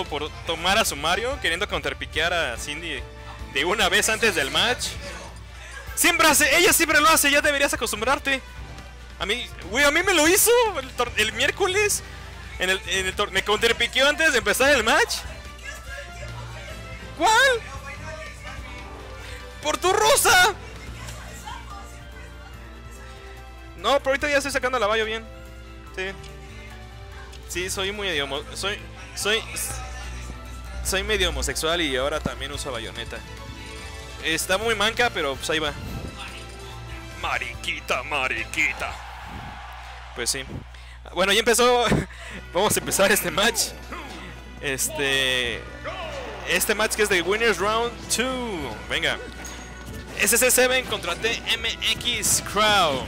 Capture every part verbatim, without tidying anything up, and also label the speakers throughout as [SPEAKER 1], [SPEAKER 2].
[SPEAKER 1] por tomar a su Mario, queriendo counterpiquear a Cindy de una vez antes del match. Siempre hace, ella siempre lo hace, ya deberías acostumbrarte. A mí, güey, a mí me lo hizo el, el miércoles. En el, en el me counterpiqueó antes de empezar el match. ¿Cuál? ¡Por tu rosa! No, pero ahorita ya estoy sacando la Bayo bien. Sí. Sí, soy muy homo soy soy soy medio homosexual y ahora también uso bayoneta. Está muy manca, pero pues ahí va. Mariquita, mariquita. Pues sí. Bueno, ya empezó. Vamos a empezar este match. Este Este match que es de Winners Round dos. Venga. S C siete contra T M X Crowd.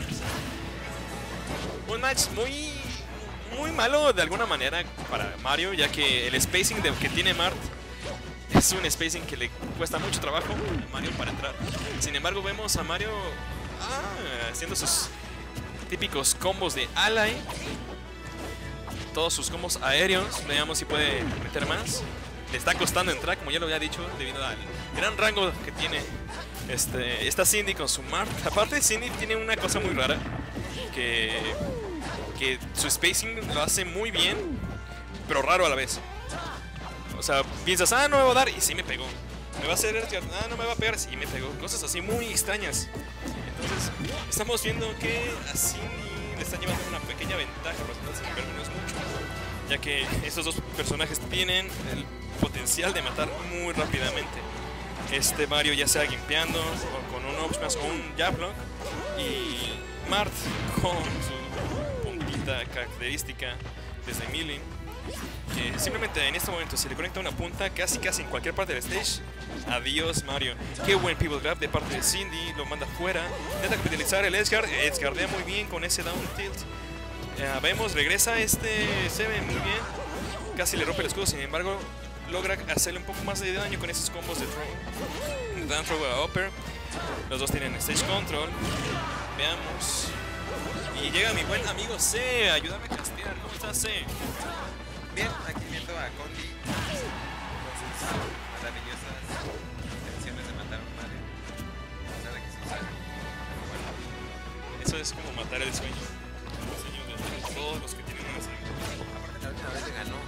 [SPEAKER 1] Un match muy muy malo de alguna manera para Mario, ya que el spacing de, que tiene Mart es un spacing que le cuesta mucho trabajo a Mario para entrar. Sin embargo, vemos a Mario ah, haciendo sus típicos combos de ally, todos sus combos aéreos. Veamos si puede meter más. Le está costando entrar, como ya lo había dicho, debido al gran rango que tiene este, esta Cindy con su Mart. Aparte, Cindy tiene una cosa muy rara, que, que su spacing lo hace muy bien, pero raro a la vez. O sea, piensas, ah, no me va a dar, y sí me pegó. Me va a hacer, ah, no me va a pegar, sí me pegó. Cosas así muy extrañas. Entonces, estamos viendo que a Cindy le están llevando una pequeña ventaja, pero sin embargo no es mucho, ya que estos dos personajes tienen el potencial de matar muy rápidamente. Este Mario ya sea gimpeando o con un up smash o un jab block, y Mart con su puntita característica desde melee, que simplemente en este momento se le conecta una punta casi casi en cualquier parte del stage. Adiós Mario. Qué buen pivot grab de parte de Cindy, lo manda fuera. Intenta capitalizar el Edgeguard, Edgeguardea muy bien con ese down tilt. Ya vemos, regresa este Seven muy bien. Casi le rompe el escudo, sin embargo logra hacerle un poco más de daño con esos combos de throw, down throw a upper. Los dos tienen stage control. Veamos. Y llega mi buen amigo C, ayúdame a castear. ¿Cómo estás, C?
[SPEAKER 2] Bien, aquí viendo a Condi con sus maravillosas intenciones de matar a un Mario. Nada que se usa. Bueno.
[SPEAKER 1] Eso es como matar el sueño. El sueño de todos los que tienen una sangre.
[SPEAKER 2] Aparte la última vez le ganó.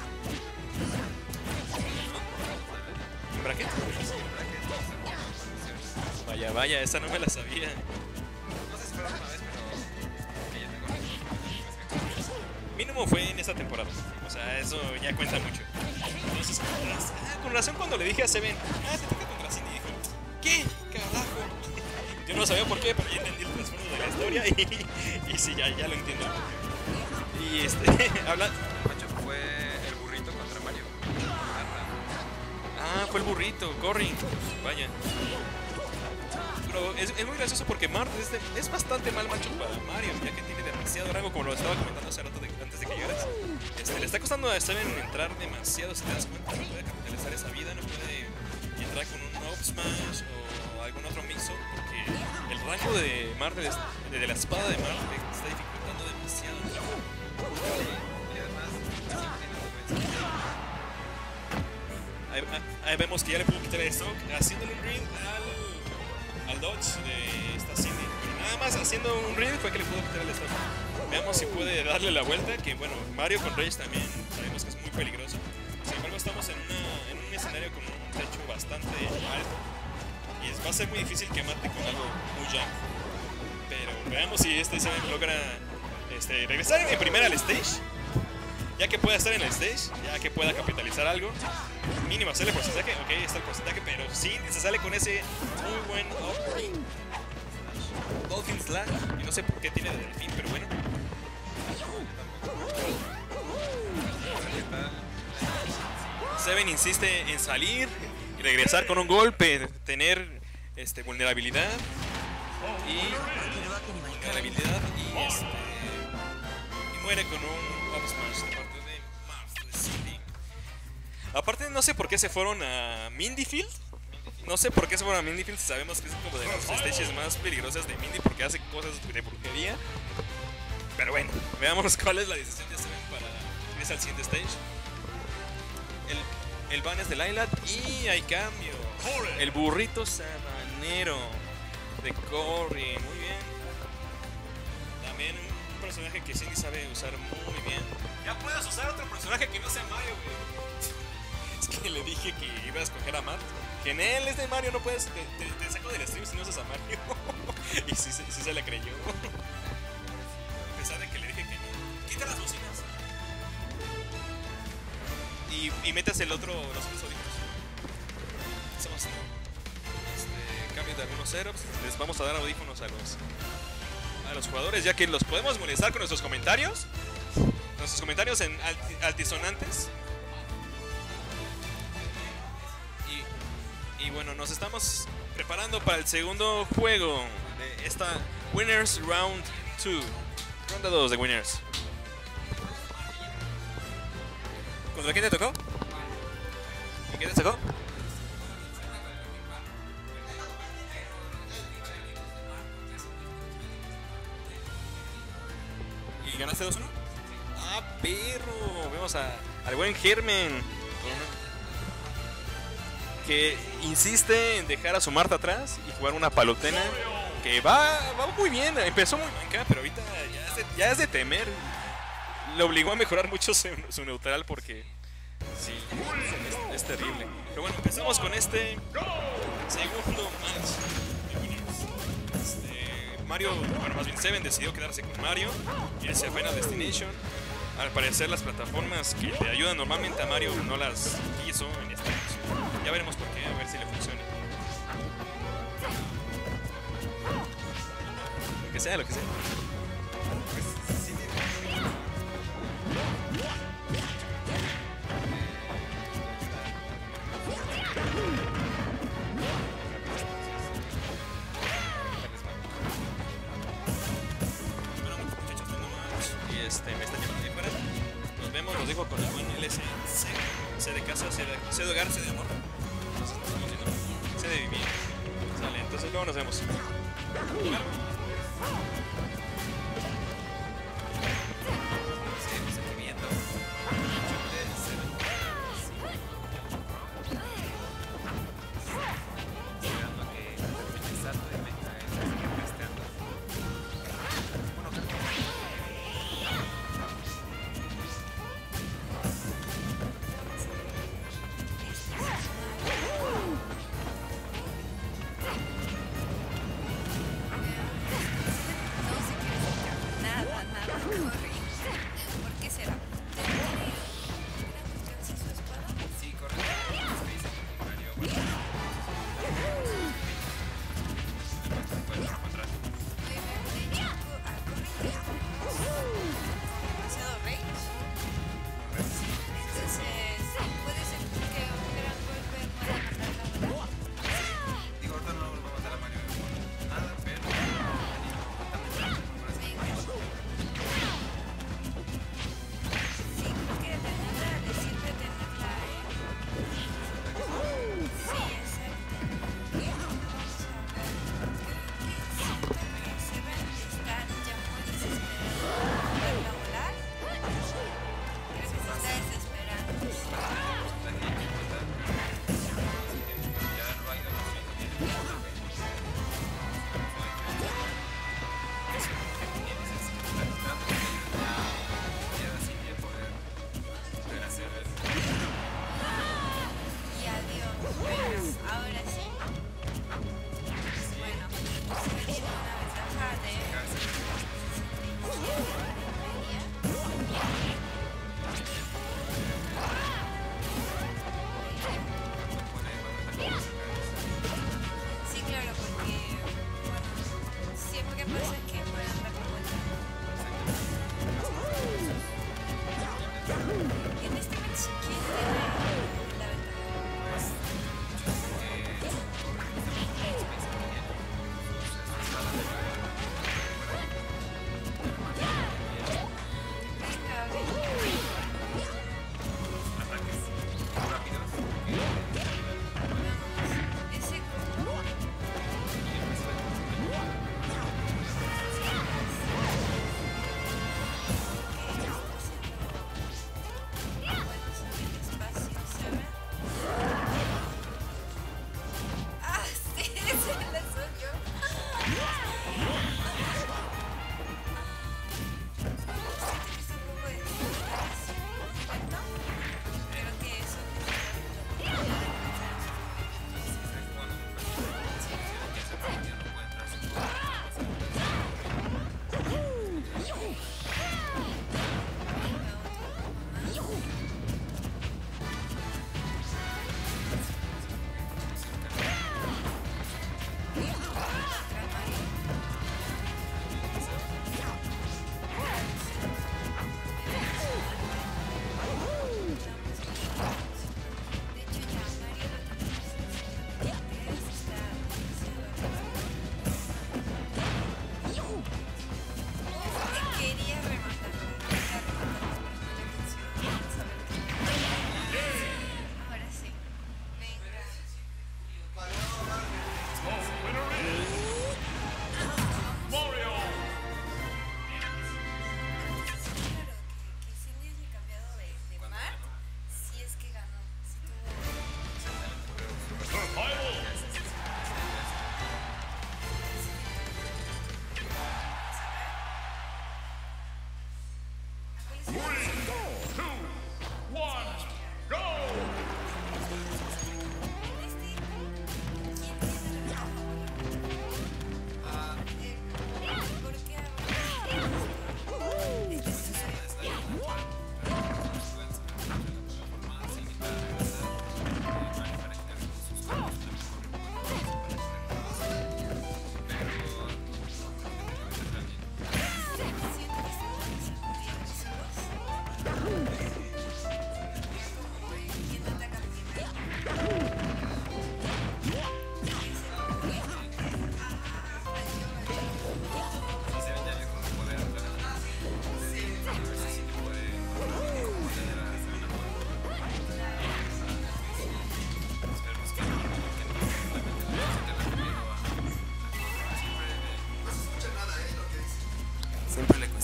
[SPEAKER 1] ¿En bracket?
[SPEAKER 2] Sí, en bracket.
[SPEAKER 1] Vaya, vaya, esa no me la sabía.
[SPEAKER 2] No sé si fue la última vez, pero ella me conoce.
[SPEAKER 1] Mínimo fue en esta temporada. O sea, eso ya cuenta mucho. Entonces, ah, con razón cuando le dije a Seven, ah, te toca contra Cindy, dijo, ¿qué? Carajo. Yo no sabía por qué, pero ya entendí el trasfondo de la historia y, y sí, ya, ya lo entiendo. Y este, habla...
[SPEAKER 2] Macho, fue el burrito contra Mario.
[SPEAKER 1] Ah, fue el burrito, Corrin. Vaya. Pero es, es muy gracioso porque Mart es, de, es bastante mal macho para Mario, ya que tiene demasiado rango, como lo estaba comentando hace rato de, antes de que llegaras. Este, le está costando a Steven entrar demasiado, si te das cuenta. No puede capitalizar esa vida, no puede entrar con un up smash o algún otro mix-up, porque el rango de Mart, de, de, de la espada de Mart, le está dificultando demasiado.
[SPEAKER 2] Y además, sí tiene
[SPEAKER 1] Ahí, ahí vemos que ya le pudo quitar el stock, haciéndole un ring al, al dodge de esta Cindy. Nada más haciendo un ring fue que le pudo quitar el stock. Veamos si puede darle la vuelta, que bueno, Mario con Rage también sabemos que es muy peligroso. Sin embargo, estamos en, una, en un escenario con un techo bastante alto y es, va a ser muy difícil que mate con algo muy jump. Pero veamos si este se logra este, regresar en primera al stage. Ya que pueda estar en el stage, ya que pueda capitalizar algo, mínimo hacerle porcentaje, ok, está el porcentaje, pero sí se sale con ese muy buen up. Dolphin Slash, y no sé por qué tiene de delfín, pero bueno. Seven insiste en salir y regresar con un golpe, tener este, vulnerabilidad y vulnerabilidad y, este, y muere con un up smash de parte de Mart, de Cindy. Aparte no sé por qué se fueron a Mindyfield. No sé por qué se fueron a Mindyfield si sabemos que es como de las stages más peligrosas de Mindy porque hace cosas de brujería. Pero bueno, veamos cuál es la decisión de Seven para irse al siguiente stage. El el ban es de Lylat y hay cambio. El burrito sabanero de Corrin, muy bien. También un personaje que Cindy sabe usar muy bien. Ya puedes usar otro personaje que no sea Mario, güey. Es que le dije que iba a escoger a Matt. Que en él es de Mario, no puedes. Te, te, te saco del stream si no usas a Mario. Y sí, sí, sí se le creyó. A pesar de que le dije que no. Quita las bocinas. Y, y metas el otro, los otros audífonos. Estamos haciendo este, cambio de algunos setups. Les vamos a dar audífonos a los, a los jugadores, ya que los podemos molestar con nuestros comentarios. Nuestros comentarios en alti, altisonantes. Y, y bueno, nos estamos preparando para el segundo juego de esta Winners Round dos. Ronda dos de Winners. ¿Contra quién te tocó? ¿Y quién te tocó? ¿Y ganaste dos uno? ¡Ah, perro! Vemos a, al buen Germen, que insiste en dejar a su Marta atrás y jugar una palutena que va, va muy bien. Empezó muy manca, pero ahorita ya es de, ya es de temer. Le obligó a mejorar mucho su, su neutral porque sí, es, es terrible. Pero bueno, empezamos con este segundo match. Este, Mario, bueno, más bien Seven decidió quedarse con Mario y irse a Final Destination. Al parecer las plataformas que le ayudan normalmente a Mario no las hizo en esta ocasión. Ya veremos por qué, a ver si le funciona. Lo que sea, lo que sea. Este, me está llevando ahí fuera. Nos vemos, nos dijo con el buen L S C. C de casa, C de, C de hogar, C de amor. Entonces estamos viendo C de vivir. Sale, entonces luego nos vemos.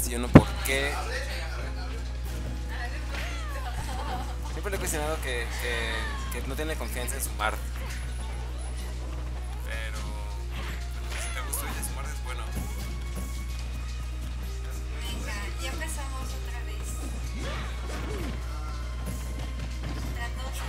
[SPEAKER 2] cuestiono por qué. Siempre le he cuestionado que, que, que no tiene confianza en su Mart. Pero si te gustó ella, su Mart es bueno.
[SPEAKER 3] Venga, ya empezamos otra vez. Trato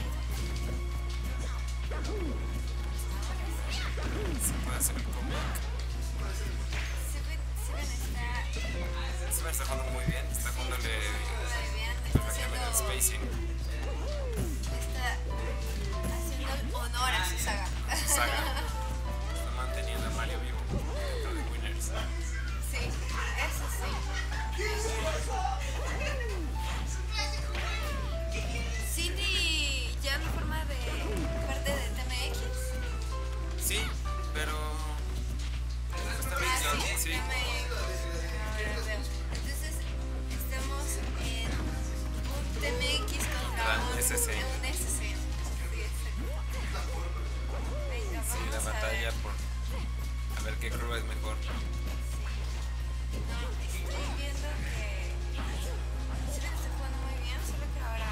[SPEAKER 2] Se puede hacer el comeback.
[SPEAKER 3] Seven, Seven está
[SPEAKER 2] Seven está jugando muy bien. Está jugándole
[SPEAKER 3] muy bien, está
[SPEAKER 2] perfectamente el
[SPEAKER 3] haciendo,
[SPEAKER 2] spacing.
[SPEAKER 3] está haciendo honor a su saga.
[SPEAKER 2] Saga. Está manteniendo a Mario vivo dentro de Winners.
[SPEAKER 3] Sí, eso sí. Cindy ya no forma de parte de T M X.
[SPEAKER 2] Sí, pero está bien,
[SPEAKER 3] Ah,
[SPEAKER 2] ¿no?
[SPEAKER 3] sí,
[SPEAKER 2] Sí.
[SPEAKER 3] T M X. Ahora veo. Entonces, estamos en un T M X contra
[SPEAKER 2] Ah,
[SPEAKER 3] un
[SPEAKER 2] S C.
[SPEAKER 3] un S C. Sí, exacto. Venga,
[SPEAKER 2] Sí,
[SPEAKER 3] vamos
[SPEAKER 2] la
[SPEAKER 3] a
[SPEAKER 2] batalla
[SPEAKER 3] ver.
[SPEAKER 2] por a ver qué crew es mejor.
[SPEAKER 3] No, estoy viendo que Steven está jugando muy bien, solo que ahora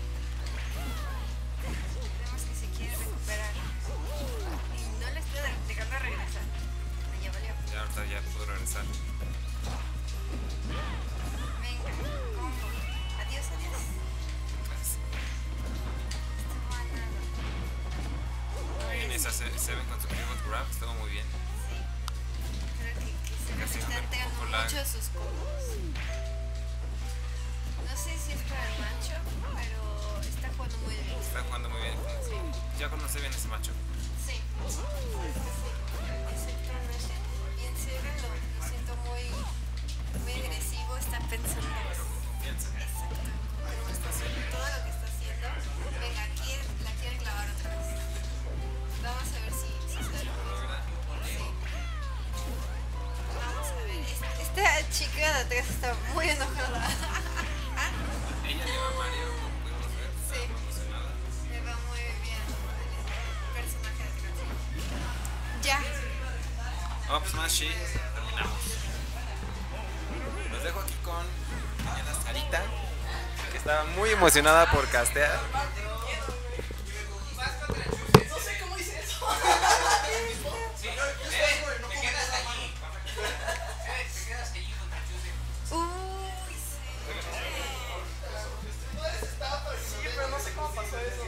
[SPEAKER 3] vemos que se quiere recuperar y no le estoy dejando regresar. No, ya valió.
[SPEAKER 2] Ya ahorita ya puedo regresar.
[SPEAKER 3] Venga, combo. Adiós, adiós.
[SPEAKER 2] Gracias.
[SPEAKER 3] Estuvo a nada.
[SPEAKER 2] Muy bien, esa se, se ven con su pivot grab, estuvo muy bien.
[SPEAKER 3] Sí. Creo que, que se nos
[SPEAKER 2] Casi
[SPEAKER 3] está
[SPEAKER 2] un
[SPEAKER 3] entregando
[SPEAKER 2] poco lag.
[SPEAKER 3] mucho de sus combos. No sé si es para el macho, pero está jugando muy bien.
[SPEAKER 2] Está jugando muy bien.
[SPEAKER 3] Sí.
[SPEAKER 2] Ya conoce bien ese macho.
[SPEAKER 3] Sí. Excepto en ese. Y en Seven lo, lo siento muy, muy agresivo, está pensando.
[SPEAKER 2] Confianza.
[SPEAKER 3] Exacto. Con todo lo que está haciendo. Venga, aquí la quiere clavar otra vez. Vamos a ver si, si se lo logra. Sí. Vamos a ver. Es- Esta chica de atrás está muy enojada.
[SPEAKER 2] Ella le va a Mario, como pudimos ver.
[SPEAKER 3] Sí.
[SPEAKER 2] Estaba muy emocionada.
[SPEAKER 3] Le va muy bien el personaje de atrás. Ya.
[SPEAKER 2] Up Smash y terminamos. Los dejo aquí con Daniela Sarita, que estaba muy emocionada por castear.
[SPEAKER 3] Uy, sí.
[SPEAKER 4] Sí, pero no sé cómo pasó eso.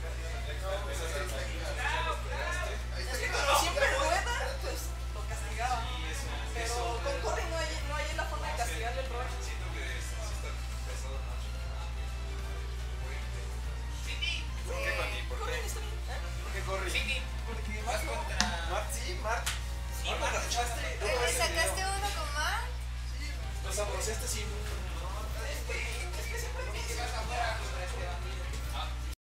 [SPEAKER 4] Es que como siempre rueda, pues lo castigaba. Pero con Corey no hay, no hay la forma de castigarle el rol.
[SPEAKER 2] ¿Por qué, Connie? ¿Por
[SPEAKER 4] Corey
[SPEAKER 2] qué?
[SPEAKER 4] está bien. ¿Eh?
[SPEAKER 5] ¿Por qué corre?
[SPEAKER 4] Porque más no.
[SPEAKER 5] Mart, sí, Mart. Sí, Mart, la echaste.
[SPEAKER 3] ¿Le sacaste uno con Mar?
[SPEAKER 5] Los sabroseaste sin.
[SPEAKER 4] Es que siempre me